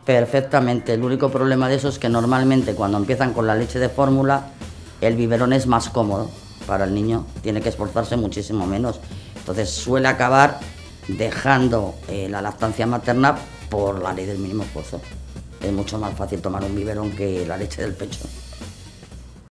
Perfectamente. El único problema de eso es que normalmente cuando empiezan con la leche de fórmula, el biberón es más cómodo para el niño, tiene que esforzarse muchísimo menos. Entonces suele acabar dejando la lactancia materna por la ley del mínimo esfuerzo. Es mucho más fácil tomar un biberón que la leche del pecho.